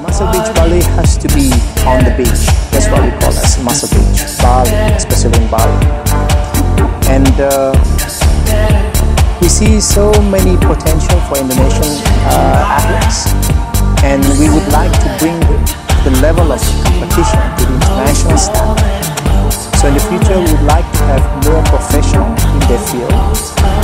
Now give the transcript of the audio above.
Muscle Beach Bali has to be on the beach. That's what we call as Muscle Beach Bali, especially in Bali. And we see so many potential for Indonesian athletes, and we would like to bring the level of competition to the international standard. So in the future, we would like to have more professionals in their field.